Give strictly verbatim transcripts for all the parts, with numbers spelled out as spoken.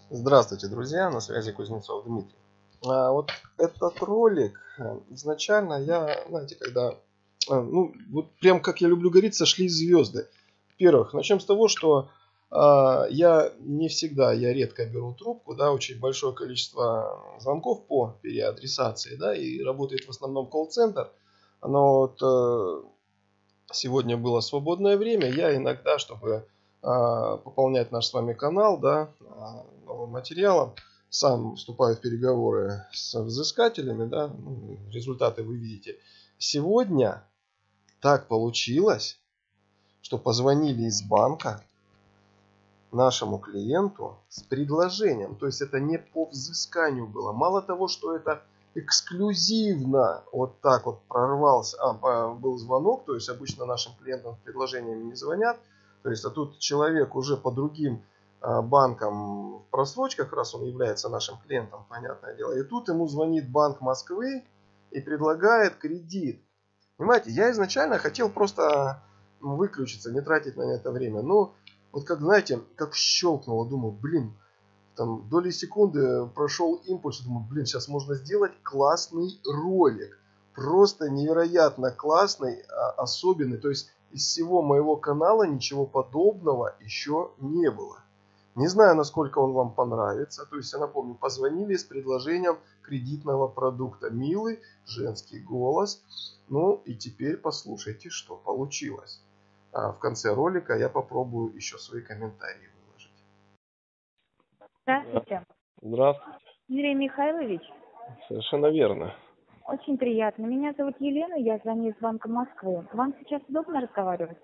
Здравствуйте, друзья, на связи Кузнецов Дмитрий. А, вот этот ролик, э, изначально я, знаете, когда, э, ну, вот прям как я люблю говорить, сошлись звезды. Во-первых, начнем с того, что а, я не всегда, я редко беру трубку, да, очень большое количество звонков по переадресации, да, и работает в основном колл-центр. Но вот э, сегодня было свободное время, я иногда, чтобы а, пополнять наш с вами канал, да, а, новым материалом, сам вступаю в переговоры с взыскателями, да, ну, результаты вы видите. Сегодня так получилось, что позвонили из банка нашему клиенту с предложением. То есть это не по взысканию было. Мало того, что это эксклюзивно вот так вот прорвался, а, был звонок, то есть обычно нашим клиентам с предложениями не звонят. То есть, а тут человек уже по другим а, банкам в просрочках, раз он является нашим клиентом, понятное дело. И тут ему звонит Банк Москвы и предлагает кредит. Понимаете, я изначально хотел просто выключиться, не тратить на это время. Но вот как, знаете, как щелкнуло, думаю, блин, там доли секунды прошел импульс, думаю, блин, сейчас можно сделать классный ролик. Просто невероятно классный, особенный. То есть из всего моего канала ничего подобного еще не было. Не знаю, насколько он вам понравится. То есть, я напомню, позвонили с предложением кредитного продукта. Милый женский голос. Ну и теперь послушайте, что получилось. А в конце ролика я попробую еще свои комментарии выложить. Здравствуйте. Здравствуйте. Юрий Михайлович. Совершенно верно. Очень приятно. Меня зовут Елена, я звоню из Банка Москвы. Вам сейчас удобно разговаривать?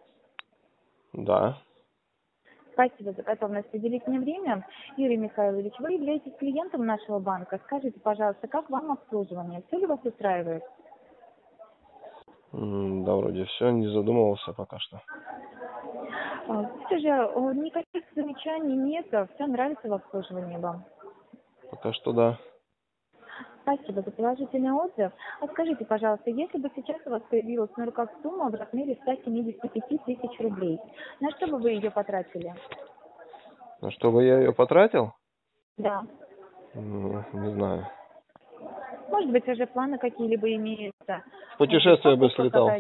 Да. Спасибо за готовность уделить мне время. Юрий Михайлович, вы являетесь клиентом нашего банка. Скажите, пожалуйста, как вам обслуживание? Все ли вас устраивает? Да, вроде все, не задумывался пока что. Все же никаких замечаний нет, все нравится в обслуживании вам. Пока что да. Спасибо за положительный отзыв. А скажите, пожалуйста, если бы сейчас у вас появилась на руках сумма в размере ста семидесяти пяти тысяч рублей, на что бы вы ее потратили? На что бы я ее потратил? Да. Не, не знаю. Может быть, уже планы какие-либо имеются? В путешествие бы слетал.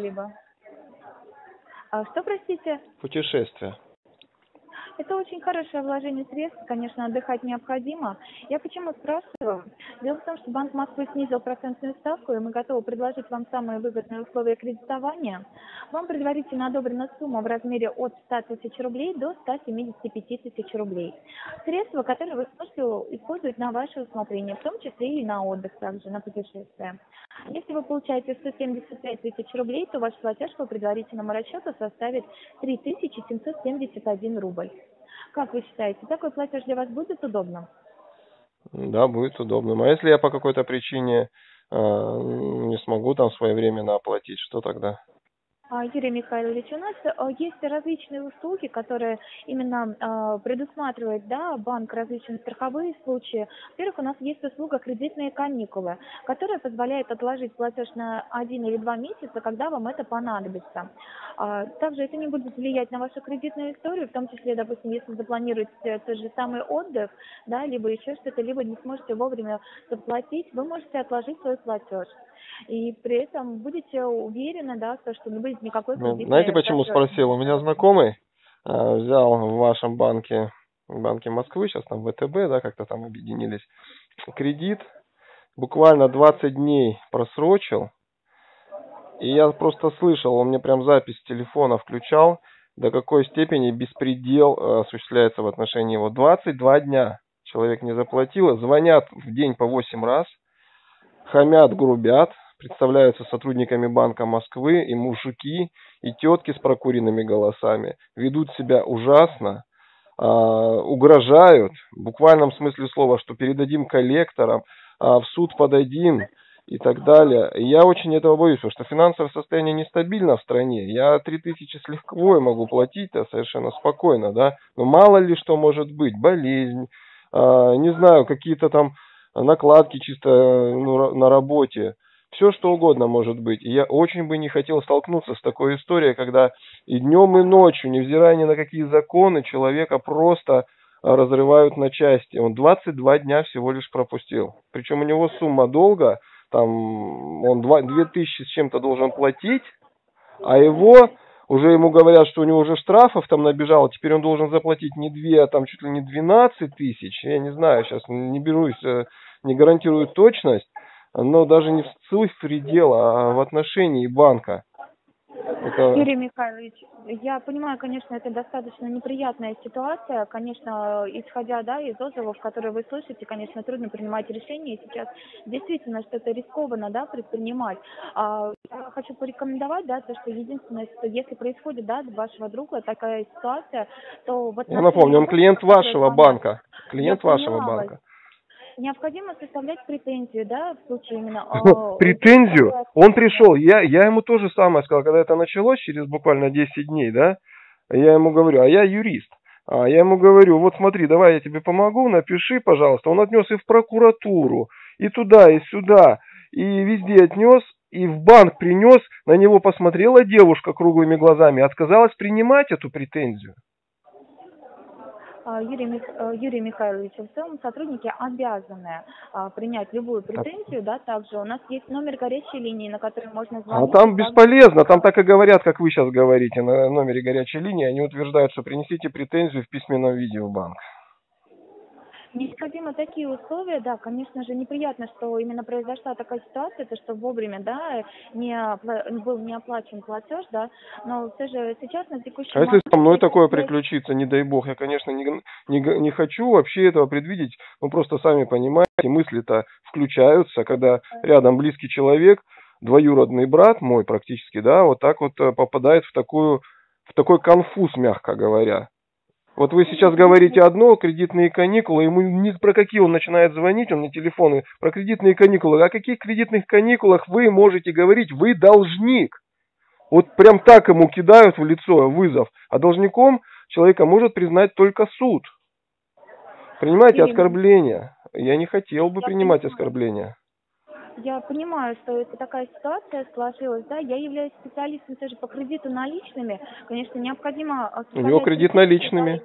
А что, простите? Путешествие. Это очень хорошее вложение средств, конечно, отдыхать необходимо. Я почему спрашиваю? Дело в том, что Банк Москвы снизил процентную ставку, и мы готовы предложить вам самые выгодные условия кредитования. Вам предварительно одобрена сумма в размере от ста тысяч рублей до ста семидесяти пяти тысяч рублей. Средства, которые вы сможете использовать на ваше усмотрение, в том числе и на отдых, также на путешествия. Если вы получаете сто семьдесят пять тысяч рублей, то ваш платеж по предварительному расчету составит три тысячи семьсот семьдесят один рубль. Как вы считаете, такой платеж для вас будет удобным? Да, будет удобным. А если я по какой-то причине э, не смогу там своевременно оплатить, что тогда? Юрий Михайлович, у нас есть различные услуги, которые именно предусматривает, да, банк, различные страховые случаи. Во-первых, у нас есть услуга кредитные каникулы, которая позволяет отложить платеж на один или два месяца, когда вам это понадобится. Также это не будет влиять на вашу кредитную историю, в том числе, допустим, если запланируете тот же самый отдых, да, либо еще что-то, либо не сможете вовремя заплатить, вы можете отложить свой платеж. И при этом будете уверены, да, что не будет никакой кредитной... Знаете, почему спросил? У меня знакомый э, взял в вашем банке, в банке Москвы, сейчас там вэ тэ бэ, да, как-то там объединились, кредит, буквально двадцать дней просрочил, и я просто слышал, он мне прям запись телефона включал, до какой степени беспредел э, осуществляется в отношении его. двадцать два дня человек не заплатил, звонят в день по восемь раз, хамят, грубят, представляются сотрудниками Банка Москвы, и мужики, и тетки с прокуренными голосами, ведут себя ужасно, э, угрожают, в буквальном смысле слова, что передадим коллекторам, э, в суд подадим и так далее. И я очень этого боюсь, потому что финансовое состояние нестабильно в стране. Я три тысячи с легковой могу платить, да, совершенно спокойно, да, но мало ли что может быть, болезнь, э, не знаю, какие-то там накладки чисто ну, на работе, все что угодно может быть. И я очень бы не хотел столкнуться с такой историей, когда и днем, и ночью, невзирая ни на какие законы, человека просто разрывают на части. Он двадцать два дня всего лишь пропустил. Причем у него сумма долга, там он две тысячи с чем-то должен платить, а его, уже ему говорят, что у него уже штрафов там набежало, теперь он должен заплатить не две, а там чуть ли не двенадцать тысяч. Я не знаю, сейчас не берусь, не гарантирую точность, но даже не в цифре дела, а в отношении банка. Это... Юрий Михайлович, я понимаю, конечно, это достаточно неприятная ситуация. Конечно, исходя, да, из отзывов, которые вы слышите, конечно, трудно принимать решения. И сейчас действительно что-то рискованно, да, предпринимать. А, я хочу порекомендовать, да, то, что единственное, что если происходит, да, у вашего друга такая ситуация, то... Вот я напомню, он клиент вашего банка. Клиент вашего банка. Необходимо составлять претензию, да, в случае именно... Претензию? Он пришел, я, я ему то же самое сказал, когда это началось, через буквально десять дней, да, я ему говорю, а я юрист, а я ему говорю, вот смотри, давай я тебе помогу, напиши, пожалуйста. Он отнес и в прокуратуру, и туда, и сюда, и везде отнес, и в банк принес, на него посмотрела девушка круглыми глазами, отказалась принимать эту претензию. Юрий, Мих... Юрий Михайлович, в целом сотрудники обязаны а, принять любую претензию, да, также у нас есть номер горячей линии, на который можно звонить. А там бесполезно, там так и говорят, как вы сейчас говорите, на номере горячей линии, они утверждают, что принесите претензию в письменном виде в банк. Необходимы такие условия, да, конечно же, неприятно, что именно произошла такая ситуация, то, что вовремя, да, не был не оплачен платеж, да, но все же сейчас на текущий момент... А если со мной такое приключится, не дай бог, я, конечно, не, не, не хочу вообще этого предвидеть, ну, просто сами понимаете, мысли-то включаются, когда рядом близкий человек, двоюродный брат мой практически, да, вот так вот попадает в такую, в такой конфуз, мягко говоря. Вот вы сейчас говорите одно, кредитные каникулы, ему ни про какие он начинает звонить, он мне телефоны, про кредитные каникулы. О каких кредитных каникулах вы можете говорить? Вы должник. Вот прям так ему кидают в лицо вызов. А должником человека может признать только суд. Принимайте оскорбления. Я не хотел бы принимать оскорбления. Я понимаю, что это такая ситуация сложилась, да, я являюсь специалистом тоже по кредиту наличными, конечно, необходимо... У него кредит наличными.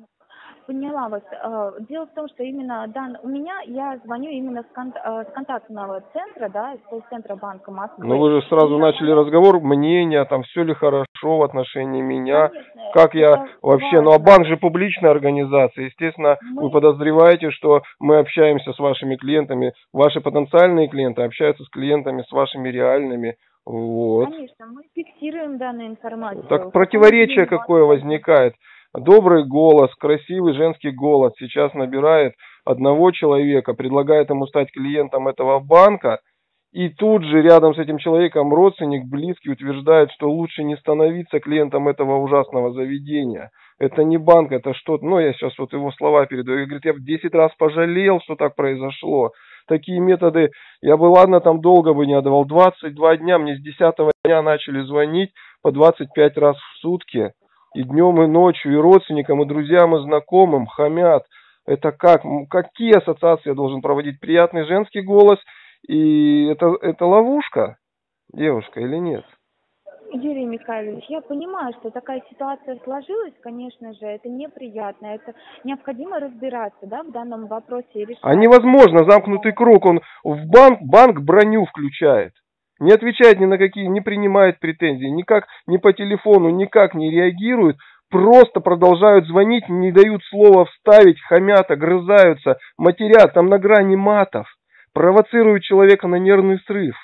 Поняла вас. Дело в том, что именно дан... у меня, я звоню именно с, кон... с контактного центра, да, с центра банка Москвы. Ну вы же сразу я... начали разговор, мнение, там все ли хорошо в отношении меня, конечно, как я вообще, важно. Ну а банк же публичная организация, естественно, мы... вы подозреваете, что мы общаемся с вашими клиентами, ваши потенциальные клиенты общаются с клиентами, с вашими реальными. Вот. Конечно, мы фиксируем данную информацию. Так противоречие какое возникает? Добрый голос, красивый женский голос сейчас набирает одного человека, предлагает ему стать клиентом этого банка, и тут же рядом с этим человеком родственник, близкий, утверждает, что лучше не становиться клиентом этого ужасного заведения. Это не банк, это что-то, ну я сейчас вот его слова передаю, и говорит, я в десять раз пожалел, что так произошло. Такие методы, я бы ладно там долго бы не отдавал, двадцать два дня, мне с десятого дня начали звонить по двадцать пять раз в сутки. И днем, и ночью, и родственникам, и друзьям, и знакомым хамят. Это как? Какие ассоциации я должен проводить? Приятный женский голос, и это, это ловушка, девушка, или нет? Юрий Михайлович, я понимаю, что такая ситуация сложилась, конечно же, это неприятно, это необходимо разбираться, да, в данном вопросе и решать. А невозможно, замкнутый круг, он в банк, банк броню включает. Не отвечает ни на какие, не принимает претензии, никак, ни по телефону, никак не реагирует, просто продолжают звонить, не дают слова вставить, хамят, огрызаются, матерят, там на грани матов, провоцируют человека на нервный срыв.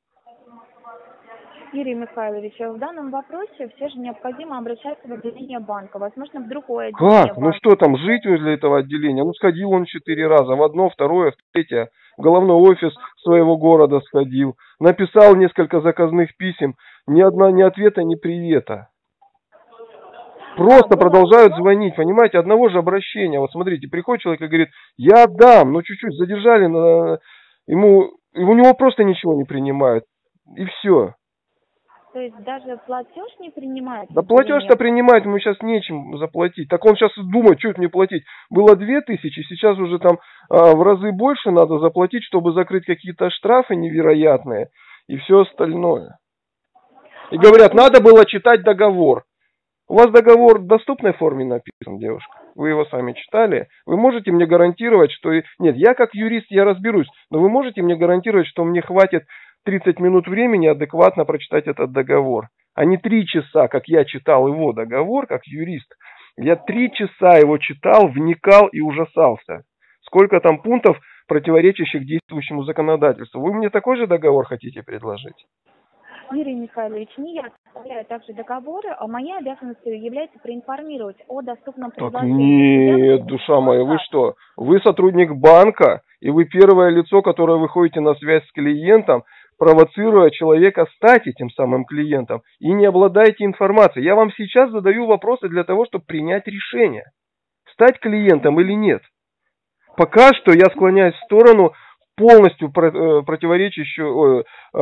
Юрий Михайлович, в данном вопросе все же необходимо обращаться в отделение банка, возможно, в другое отделение Как? Банка. Ну что там, жить возле этого отделения? Ну сходил он четыре раза, в одно, второе, в третье, в головной офис своего города сходил, написал несколько заказных писем, ни одна, ни ответа, ни привета. Просто а, продолжают было... звонить, понимаете, одного же обращения. Вот смотрите, приходит человек и говорит, я отдам, ну чуть-чуть задержали, на... ему, у него просто ничего не принимают, и все. То есть даже платеж не принимает? Да платеж-то принимает, ему сейчас нечем заплатить. Так он сейчас думает, что это мне платить. Было две тысячи, сейчас уже там а, в разы больше надо заплатить, чтобы закрыть какие-то штрафы невероятные и все остальное. И а говорят, надо было читать договор. У вас договор в доступной форме написан, девушка? вы его сами читали, вы можете мне гарантировать, что... Нет, я как юрист, я разберусь, но вы можете мне гарантировать, что мне хватит тридцать минут времени адекватно прочитать этот договор, а не три часа, как я читал его договор, как юрист. Я три часа его читал, вникал и ужасался. Сколько там пунктов, противоречащих действующему законодательству. Вы мне такой же договор хотите предложить? Юрий Михайлович, не я составляю также договоры, а моей обязанностью является проинформировать о доступном предложении. Так нет, душа моя, вы что? Вы сотрудник банка, и вы первое лицо, которое выходите на связь с клиентом, провоцируя человека стать этим самым клиентом, и не обладаете информацией. Я вам сейчас задаю вопросы для того, чтобы принять решение, стать клиентом или нет. Пока что я склоняюсь в сторону полностью противоречащую,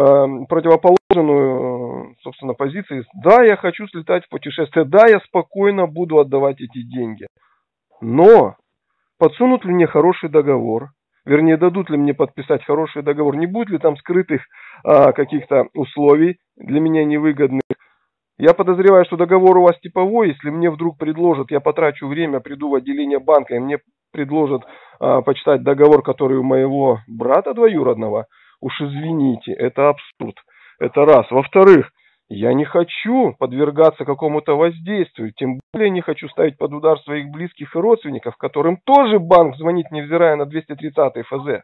противоположную, собственно, позиции. Да, я хочу слетать в путешествие, да, я спокойно буду отдавать эти деньги. Но подсунут ли мне хороший договор? Вернее, дадут ли мне подписать хороший договор? Не будет ли там скрытых а, каких-то условий для меня невыгодных? Я подозреваю, что договор у вас типовой. Если мне вдруг предложат, я потрачу время, приду в отделение банка, и мне предложат а, почитать договор, который у моего брата двоюродного, уж извините, это абсурд. Это раз. Во-вторых, я не хочу подвергаться какому-то воздействию, тем более не хочу ставить под удар своих близких и родственников, которым тоже банк звонит, невзирая на двести тридцатый эф зэ.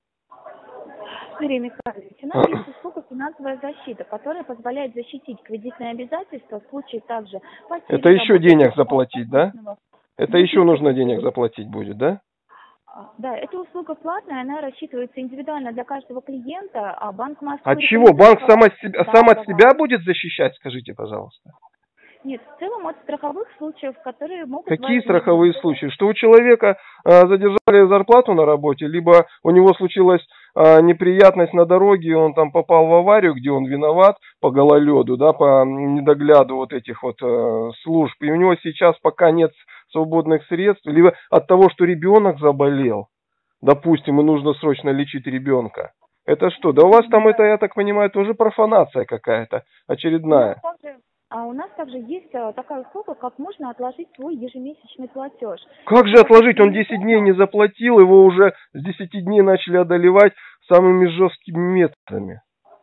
Юрий Михайлович, у нас есть услуга «Финансовая защита», которая позволяет защитить кредитные обязательства в случае также... Это еще денег заплатить, да? Это еще нужно денег заплатить будет, да? Да, эта услуга платная, она рассчитывается индивидуально для каждого клиента, а банк Москвы... От чего? Банк сам от себя, да, сам от да, себя да. будет защищать, скажите, пожалуйста? Нет, в целом от страховых случаев, которые могут... Какие страховые случаи? Что у человека а, задержали зарплату на работе, либо у него случилась а, неприятность на дороге, он там попал в аварию, где он виноват по гололеду, да, по недогляду вот этих вот а, служб, и у него сейчас пока нет свободных средств, либо от того, что ребенок заболел, допустим, и нужно срочно лечить ребенка. Это что? Да у вас там это, я так понимаю, тоже профанация какая-то очередная. А у нас также есть такая услуга, как можно отложить свой ежемесячный платеж. Как же отложить? Он десять дней не заплатил, его уже с десяти дней начали одолевать самыми жесткими методами.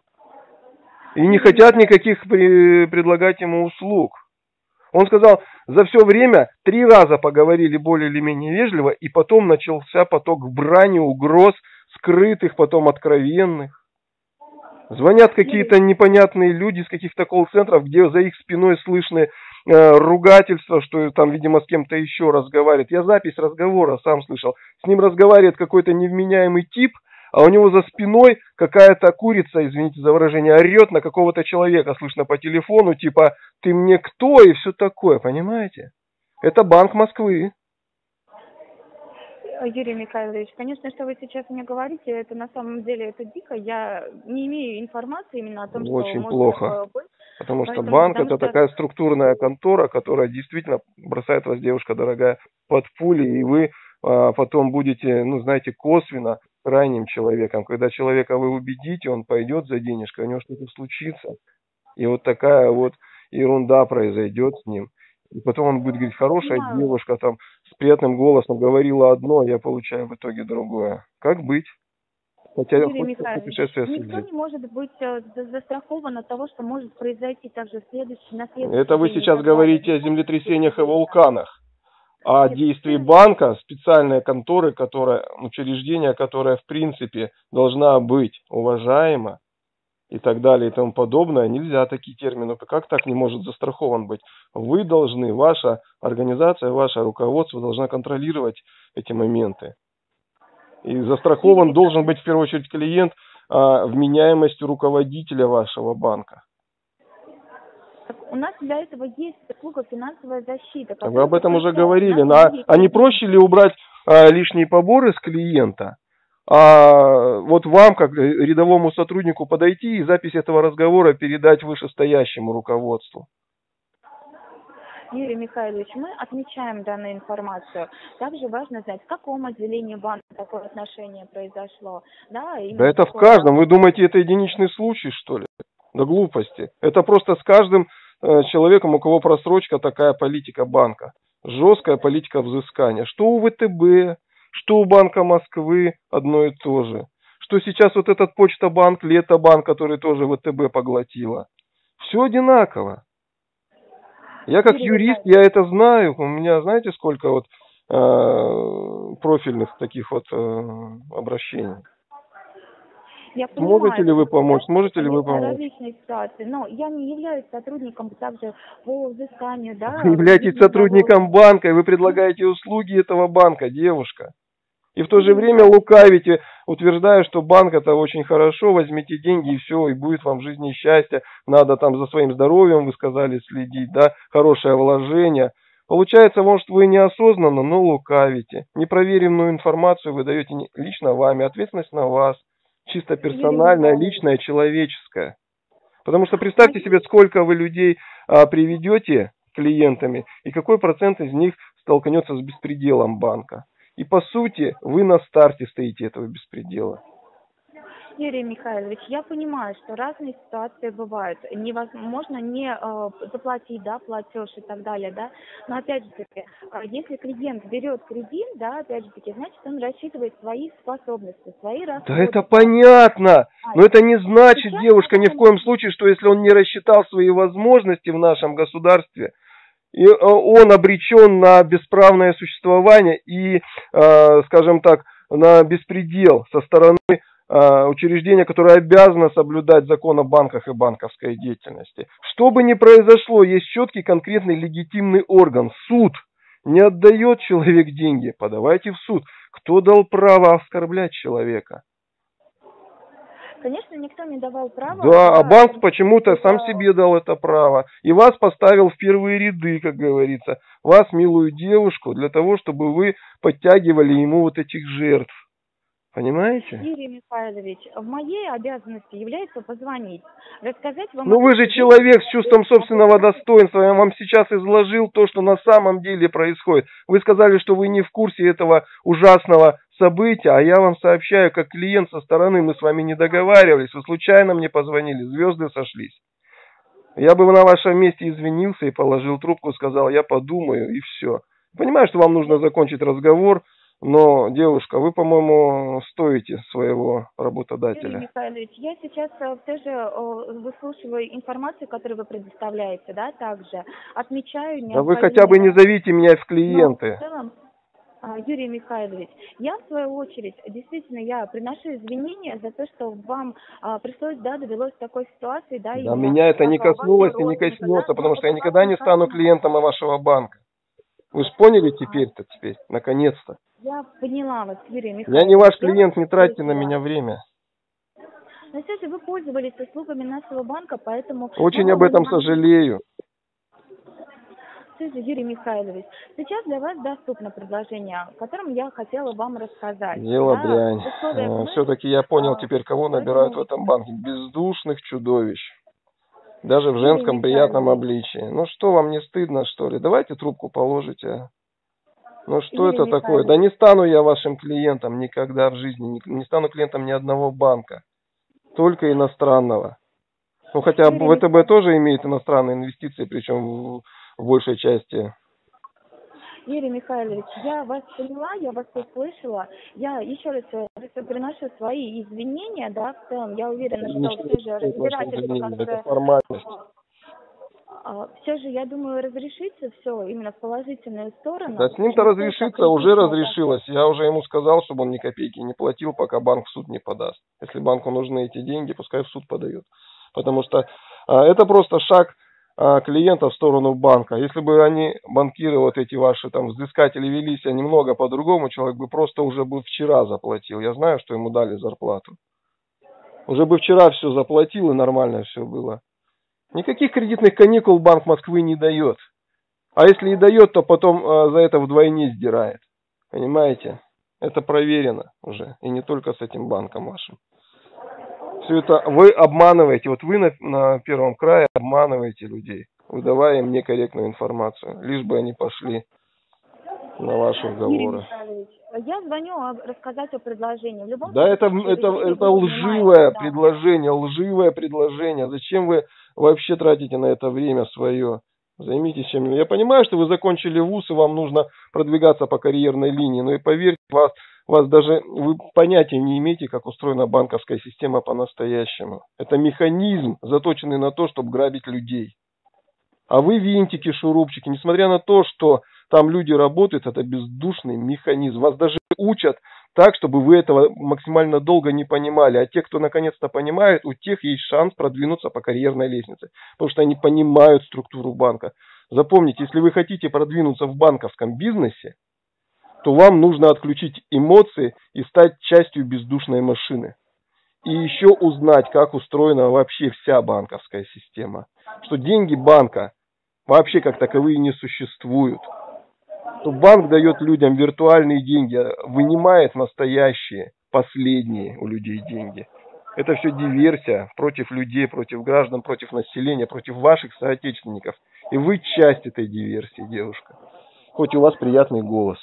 И не хотят никаких при... предлагать ему услуг. Он сказал, за все время три раза поговорили более или менее вежливо, и потом начался поток брани, угроз, скрытых, потом откровенных. Звонят какие-то непонятные люди из каких-то колл-центров, где за их спиной слышны э, ругательства, что там, видимо, с кем-то еще разговаривает. Я запись разговора сам слышал. С ним разговаривает какой-то невменяемый тип, а у него за спиной какая-то курица, извините за выражение, орет на какого-то человека, слышно по телефону, типа «ты мне кто?» и все такое, понимаете? Это Банк Москвы. Юрий Михайлович, конечно, что вы сейчас мне говорите, это на самом деле это дико. Я не имею информации именно о том, что... Очень плохо, быть. Потому что Поэтому, банк потому это что... такая структурная контора, которая действительно бросает вас, девушка дорогая, под пули, и вы а, потом будете, ну, знаете, косвенно крайним человеком. Когда человека вы убедите, он пойдет за денежкой, у него что-то случится. И вот такая вот ерунда произойдет с ним. И потом он будет говорить, хорошая Понимаю. девушка там с приятным голосом говорила одно, а я получаю в итоге другое. Как быть? Хотя Юрий Михайлович, никто не может быть застрахован от того, что может произойти также в следующий, на следующий Это вы день, сейчас говорите о землетрясениях и вулканах. А действии банка, специальной конторы, которая, учреждение, которое в принципе должна быть уважаема, и так далее, и тому подобное, нельзя такие термины. Как так не может застрахован быть? Вы должны, ваша организация, ваше руководство должна контролировать эти моменты. И застрахован должен быть в первую очередь клиент а, вменяемостью руководителя вашего банка. У нас для этого есть услуга «Финансовая защита». Вы об этом уже говорили. На, а не проще ли убрать а, лишние поборы с клиента? А вот вам, как рядовому сотруднику, подойти и запись этого разговора передать вышестоящему руководству? Юрий Михайлович, мы отмечаем данную информацию. Также важно знать, в каком отделении банка такое отношение произошло. Да, да это в каждом. Вы думаете, это единичный случай, что ли? Да глупости. Это просто с каждым э, человеком, у кого просрочка, такая политика банка. Жесткая политика взыскания. Что у ВТБ, что у Банка Москвы одно и то же. Что сейчас вот этот Почта-банк, Лето-банк, который тоже ВТБ поглотила. Все одинаково. Я как юрист, я это знаю. У меня, знаете, сколько вот э, профильных таких вот э, обращений. Я понимаю, Сможете ли вы помочь? Сможете ли вы помочь? Различные ситуации, но я не являюсь сотрудником также по взысканию, да. Вы являетесь сотрудником банка, и вы предлагаете услуги этого банка, девушка. И в то же время лукавите, утверждая, что банк это очень хорошо, возьмите деньги и все, и будет вам в жизни счастье. Надо там за своим здоровьем, вы сказали, следить, да, хорошее вложение. Получается, может, вы неосознанно, но лукавите. Непроверенную информацию вы даете лично вами, ответственность на вас. Чисто персональная, личная, человеческая. Потому что представьте себе, сколько вы людей а, приведете клиентами, и какой процент из них столкнется с беспределом банка. И по сути, вы на старте стоите этого беспредела. Юрий Михайлович, я понимаю, что разные ситуации бывают. Невозможно не э, заплатить, да, платеж и так далее, да. Но опять же таки, э, если клиент берет кредит, да, опять же таки, значит, он рассчитывает свои способности, свои расходы. Да это понятно, но это не значит, девушка, ни в коем случае, что если он не рассчитал свои возможности в нашем государстве, и он обречен на бесправное существование и, э, скажем так, на беспредел со стороны учреждения, которое обязано соблюдать закон о банках и банковской деятельности. Что бы ни произошло, есть четкий, конкретный, легитимный орган. Суд. Не отдает человек деньги, подавайте в суд. Кто дал право оскорблять человека? Конечно, никто не давал права. Да, а банк почему-то сам себе дал это право. И вас поставил в первые ряды, как говорится. Вас, милую девушку, для того, чтобы вы подтягивали ему вот этих жертв. Понимаете? Юрий Михайлович, в моей обязанности является позвонить, рассказать вам... Ну вы же человек с чувством собственного достоинства, я вам сейчас изложил то, что на самом деле происходит. Вы сказали, что вы не в курсе этого ужасного события, а я вам сообщаю, как клиент со стороны, мы с вами не договаривались, вы случайно мне позвонили, звезды сошлись. Я бы на вашем месте извинился и положил трубку, сказал, я подумаю, и все. Понимаю, что вам нужно закончить разговор. Но, девушка, вы, по-моему, стоите своего работодателя. Юрий Михайлович, я сейчас тоже выслушиваю информацию, которую вы предоставляете, да, также. Отмечаю... Да вы хотя бы не зовите меня в клиенты. Но в целом, Юрий Михайлович, я, в свою очередь, действительно, я приношу извинения за то, что вам а, пришлось, да, довелось такой ситуации, да... Да, меня это не коснулось и не коснется, да, потому что я никогда не стану клиентом вашего банка. Вы же поняли теперь-то, теперь, наконец-то. Я поняла вас, Юрий Михайлович. Я не ваш клиент, не тратьте на меня время. Но все же вы пользовались услугами нашего банка, поэтому... Очень об этом сожалею. Все же, Юрий Михайлович, сейчас для вас доступно предложение, о котором я хотела вам рассказать. Дело да, дрянь. Все-таки я понял теперь, кого набирают в этом банке. Бездушных чудовищ. Даже в женском приятном обличии. Ну что, вам не стыдно, что ли? Давайте трубку положите, а. Ну что Юрий это Михайлович. Такое? Да не стану я вашим клиентом никогда в жизни. Не, не стану клиентом ни одного банка. Только иностранного. Ну хотя Юрий ВТБ Михайлович. Тоже имеет иностранные инвестиции, причем в, в большей части. Юрий Михайлович, я вас поняла, я вас услышала. Я еще раз приношу свои извинения, да, в целом. Я уверена, что все же разбирательство, это формальность. Все же, я думаю, разрешится все именно в положительную сторону. Да с ним-то разрешится, уже разрешилось. Я уже ему сказал, чтобы он ни копейки не платил, пока банк в суд не подаст. Если банку нужны эти деньги, пускай в суд подает. Потому что а, это просто шаг а, клиента в сторону банка. Если бы они, банкиры, вот эти ваши там взыскатели, вели себя немного по-другому, человек бы просто уже бы вчера заплатил. Я знаю, что ему дали зарплату. Уже бы вчера все заплатил и нормально все было. Никаких кредитных каникул Банк Москвы не дает. А если и дает, то потом э, за это вдвойне сдирает. Понимаете? Это проверено уже. И не только с этим банком вашим. Все это вы обманываете. Вот вы на, на Первом крае обманываете людей, выдавая им некорректную информацию. Лишь бы они пошли на ваши уговоры. Я звоню рассказать о предложении. В любом да, случае, это, это, это лживое да. предложение, лживое предложение. Зачем вы вообще тратите на это время свое? Займитесь чем-нибудь. Я понимаю, что вы закончили вуз, и вам нужно продвигаться по карьерной линии, но и поверьте, вас, вас даже, вы понятия не имеете, как устроена банковская система по-настоящему. Это механизм, заточенный на то, чтобы грабить людей. А вы винтики, шурупчики, несмотря на то, что там люди работают, это бездушный механизм. Вас даже учат так, чтобы вы этого максимально долго не понимали. А те, кто наконец-то понимает, у тех есть шанс продвинуться по карьерной лестнице. Потому что они понимают структуру банка. Запомните, если вы хотите продвинуться в банковском бизнесе, то вам нужно отключить эмоции и стать частью бездушной машины. И еще узнать, как устроена вообще вся банковская система. Что деньги банка вообще как таковые не существуют. То банк дает людям виртуальные деньги, вынимает настоящие, последние у людей деньги. Это все диверсия против людей, против граждан, против населения, против ваших соотечественников. И вы часть этой диверсии, девушка. Хоть у вас приятный голос.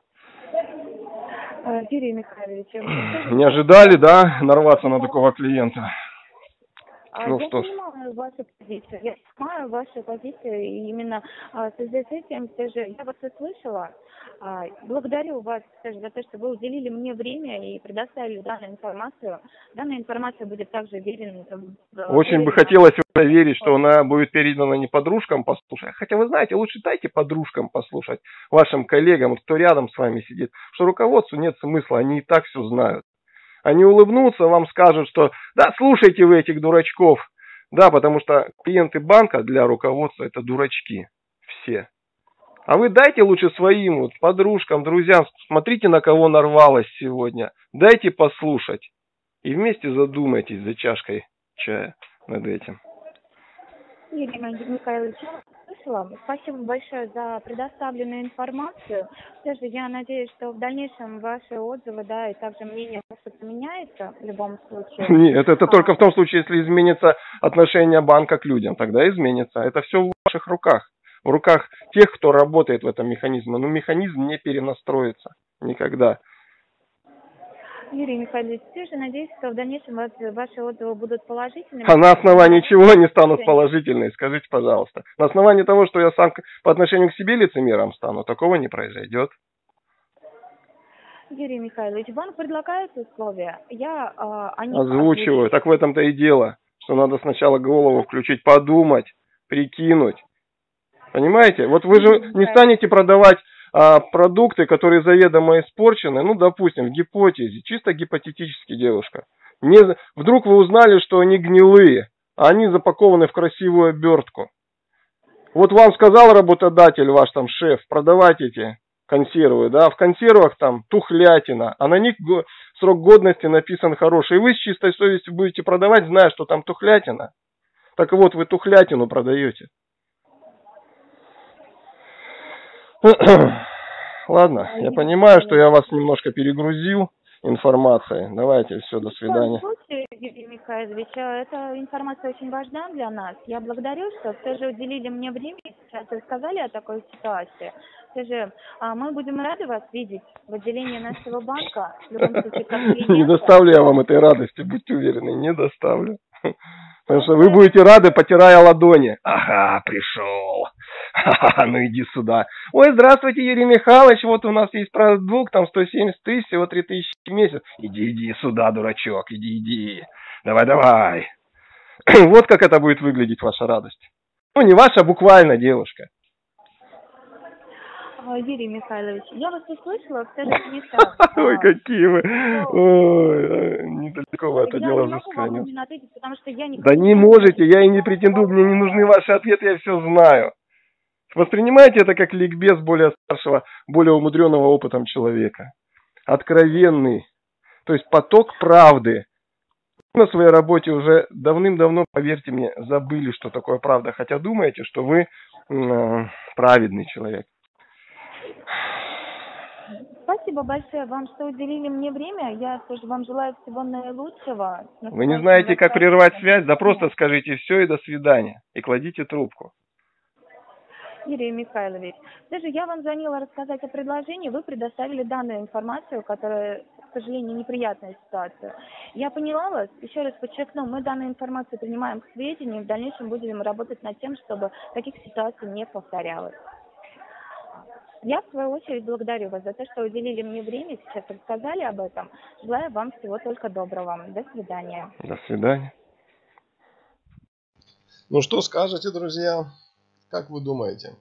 Юрий Михайлович, не ожидали, да, нарваться на такого клиента? Ну, я что понимаю ж. вашу позицию, я понимаю вашу позицию, и именно а, в связи с этим, все же, я вас услышала, а, благодарю вас все же за то, что вы уделили мне время и предоставили данную информацию. Данная информация будет также верена. Очень бы хотелось верить, что она будет передана не подружкам послушать, хотя вы знаете, лучше дайте подружкам послушать, вашим коллегам, кто рядом с вами сидит, что руководству нет смысла, они и так все знают. Они улыбнутся, вам скажут, что да, слушайте вы этих дурачков. Да, потому что клиенты банка для руководства это дурачки. Все. А вы дайте лучше своим вот, подружкам, друзьям, смотрите, на кого нарвалось сегодня. Дайте послушать. И вместе задумайтесь за чашкой чая над этим. Юрий Михайлович, спасибо большое за предоставленную информацию. Все же я надеюсь, что в дальнейшем ваши отзывы, да, и также мнение поменяется в любом случае. Нет, это, это а... только в том случае, если изменится отношение банка к людям, тогда изменится. Это все в ваших руках. В руках тех, кто работает в этом механизме. Но механизм не перенастроится никогда. Юрий Михайлович, все же надеюсь, что в дальнейшем вас, ваши отзывы будут положительными. А на основании чего они станут положительными? Скажите, пожалуйста. На основании того, что я сам по отношению к себе лицемером стану, такого не произойдет. Юрий Михайлович, банк предлагает условия. Я а, они озвучиваю. Так в этом-то и дело, что надо сначала голову включить, подумать, прикинуть. Понимаете? Вот вы же не станете продавать а продукты, которые заведомо испорчены, ну, допустим, в гипотезе, чисто гипотетически, девушка. Не, вдруг вы узнали, что они гнилые, а они запакованы в красивую обертку. Вот вам сказал работодатель, ваш там шеф, продавать эти консервы, да, в консервах там тухлятина, а на них срок годности написан хороший. И вы с чистой совестью будете продавать, зная, что там тухлятина. Так вот, вы тухлятину продаете. Ладно, я понимаю, что я вас немножко перегрузил информацией. Давайте, все, до свидания. В случае, Юрий Михайлович, эта информация очень важна для нас. Я благодарю, что все же уделили мне время и сейчас рассказали о такой ситуации. Все же мы будем рады вас видеть в отделении нашего банка. В любом случае, как клиента. Не доставлю я вам этой радости, будьте уверены, не доставлю. Потому что вы будете рады, потирая ладони. Ага, пришел. Ха-ха, ну иди сюда. Ой, здравствуйте, Юрий Михайлович, вот у нас есть продукт, там сто семьдесят тысяч, всего три тысячи в месяц. Иди, иди сюда, дурачок, иди, иди. Давай, давай. Вот как это будет выглядеть, ваша радость. Ну, не ваша, а буквально, девушка. Юрий Михайлович, я вас услышала, все же не так. Ой, какие вы. Ой, недалеко вы это дело взыскания. Да не можете, я и не претендую, мне не нужны ваши ответы, я все знаю. Воспринимайте это как ликбез более старшего, более умудренного опытом человека. Откровенный. То есть поток правды. На своей работе уже давным-давно, поверьте мне, забыли, что такое правда. Хотя думаете, что вы э, праведный человек. Спасибо большое вам, что уделили мне время. Я тоже вам желаю всего наилучшего. Вы не знаете, как прервать связь? Да просто скажите все и до свидания. И кладите трубку. Юрий Михайлович, даже я вам звонила рассказать о предложении, вы предоставили данную информацию, которая, к сожалению, неприятная ситуация. Я поняла вас, еще раз подчеркну, мы данную информацию принимаем к сведению, в дальнейшем будем работать над тем, чтобы таких ситуаций не повторялось. Я, в свою очередь, благодарю вас за то, что уделили мне время, сейчас рассказали об этом. Желаю вам всего только доброго. До свидания. До свидания. Ну что скажете, друзья? Как вы думаете?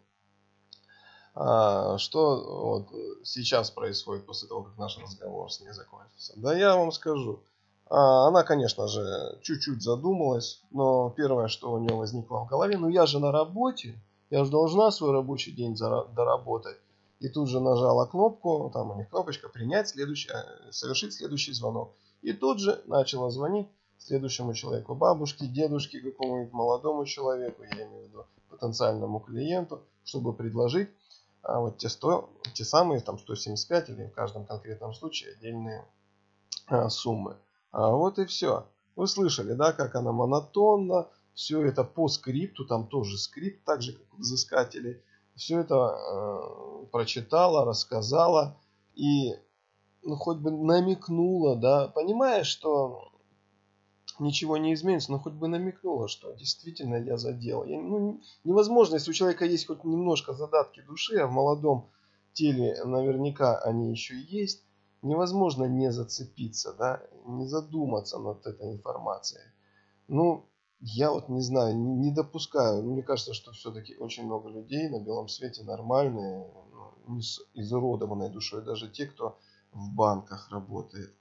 А, что вот сейчас происходит после того, как наш разговор с ней закончился? Да я вам скажу. А, она, конечно же, чуть-чуть задумалась, но первое, что у нее возникло в голове, ну я же на работе, я же должна свой рабочий день доработать. И тут же нажала кнопку, там у них кнопочка «Принять следующий, совершить следующий звонок». И тут же начала звонить следующему человеку, бабушке, дедушке, какому-нибудь молодому человеку, я имею в виду потенциальному клиенту, чтобы предложить а, вот те, сто, те самые там сто семьдесят пять или в каждом конкретном случае отдельные а, суммы. А вот и все. Вы слышали, да, как она монотонно, все это по скрипту, там тоже скрипт, так же как у взыскателей. Все это э, прочитала, рассказала и ну, хоть бы намекнула, да, понимая, что ничего не изменится, но хоть бы намекнула, что действительно я задел. Я, ну, невозможно, если у человека есть хоть немножко задатки души, а в молодом теле наверняка они еще есть, невозможно не зацепиться, да, не задуматься над этой информацией. Ну, я вот не знаю, не допускаю. Мне кажется, что все-таки очень много людей на белом свете нормальные, ну, не с изуродованной душой, даже те, кто в банках работает.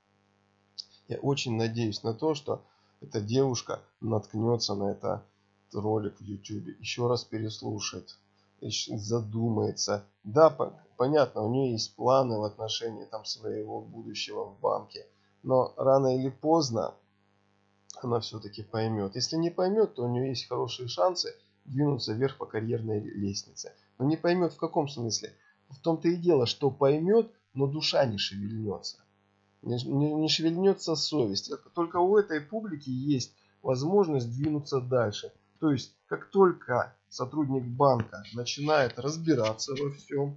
Я очень надеюсь на то, что эта девушка наткнется на этот ролик в ютубе, еще раз переслушает, задумается. Да, понятно, у нее есть планы в отношении там своего будущего в банке, но рано или поздно она все-таки поймет. Если не поймет, то у нее есть хорошие шансы двинуться вверх по карьерной лестнице. Но не поймет в каком смысле? В том-то и дело, что поймет, но душа не шевельнется. Не, не, не шевельнется совесть. Только у этой публики есть возможность двинуться дальше. То есть, как только сотрудник банка начинает разбираться во всем,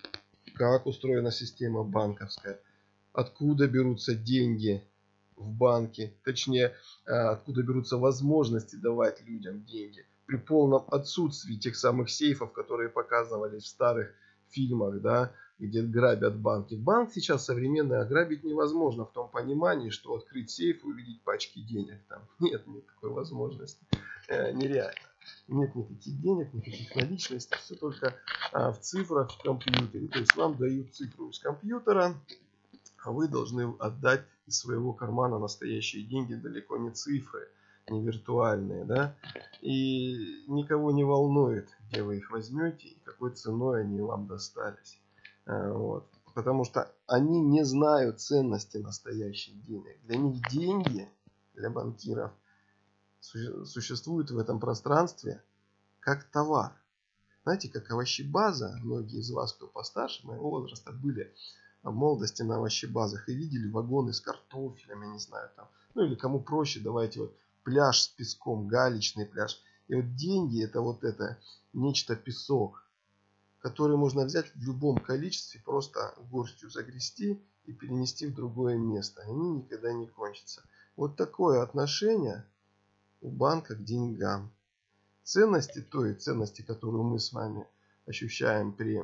как устроена система банковская, откуда берутся деньги в банке, точнее, откуда берутся возможности давать людям деньги при полном отсутствии тех самых сейфов, которые показывались в старых фильмах, да, где грабят банки. Банк сейчас современный ограбить невозможно в том понимании, что открыть сейф и увидеть пачки денег. Там нет никакой возможности. Э, нереально. Нет никаких денег, никаких наличностей. Все только а, в цифрах в компьютере. То есть вам дают цифру из компьютера, а вы должны отдать из своего кармана настоящие деньги, далеко не цифры, не виртуальные, да, и никого не волнует, где вы их возьмете и какой ценой они вам достались, вот, потому что они не знают ценности настоящих денег. Для них деньги, для банкиров, существуют в этом пространстве как товар. Знаете, как овощебаза, многие из вас, кто постарше моего возраста, были в молодости на овощебазах и видели вагоны с картофелем, я не знаю, там, ну или кому проще, давайте вот пляж с песком, галечный пляж. И вот деньги это вот это, нечто песок, который можно взять в любом количестве, просто горстью загрести и перенести в другое место. Они никогда не кончатся. Вот такое отношение у банка к деньгам. Ценности той ценности, которую мы с вами ощущаем при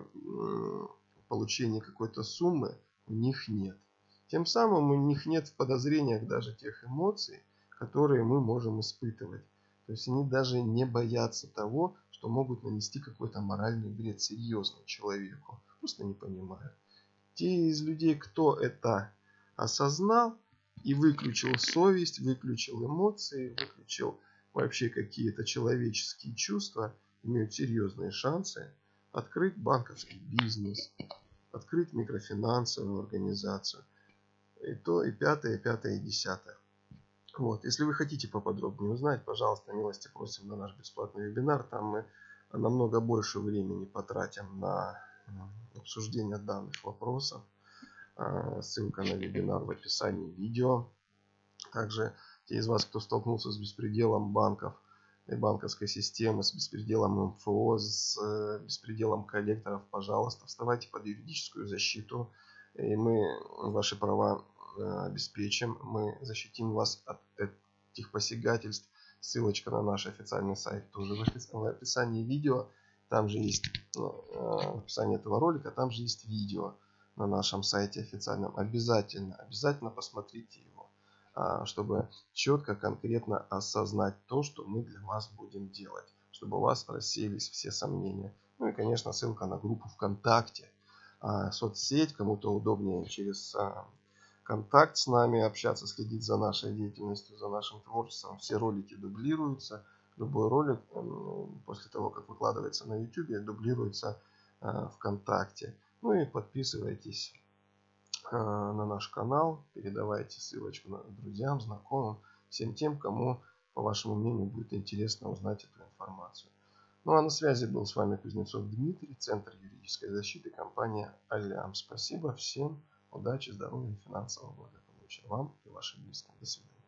получении какой-то суммы, у них нет. Тем самым у них нет в подозрениях даже тех эмоций, которые мы можем испытывать. То есть они даже не боятся того, что могут нанести какой-то моральный вред серьезно человеку. Просто не понимают. Те из людей, кто это осознал и выключил совесть, выключил эмоции, выключил вообще какие-то человеческие чувства, имеют серьезные шансы открыть банковский бизнес, открыть микрофинансовую организацию. И то, и пятое, и пятое, и десятое. Вот. Если вы хотите поподробнее узнать, пожалуйста, милости просим на наш бесплатный вебинар. Там мы намного больше времени потратим на обсуждение данных вопросов. Ссылка на вебинар в описании видео. Также те из вас, кто столкнулся с беспределом банков, и банковской системы, с беспределом эм эф о, с беспределом коллекторов, пожалуйста, вставайте под юридическую защиту, и мы ваши права обеспечим, мы защитим вас от этих посягательств. Ссылочка на наш официальный сайт тоже в описании видео. Там же есть в описании этого ролика, там же есть видео на нашем сайте официальном. Обязательно, обязательно посмотрите его, чтобы четко, конкретно осознать то, что мы для вас будем делать, чтобы у вас рассеялись все сомнения. Ну и, конечно, ссылка на группу ВКонтакте, соцсеть, кому-то удобнее через контакт с нами общаться, следить за нашей деятельностью, за нашим творчеством. Все ролики дублируются. Любой ролик после того, как выкладывается на YouTube, дублируется ВКонтакте. Ну и подписывайтесь на наш канал, передавайте ссылочку друзьям, знакомым, всем тем, кому, по вашему мнению, будет интересно узнать эту информацию. Ну а на связи был с вами Кузнецов Дмитрий, Центр юридической защиты, компания Альям. Спасибо всем, удачи, здоровья, финансового благополучия вам и вашим близким. До свидания.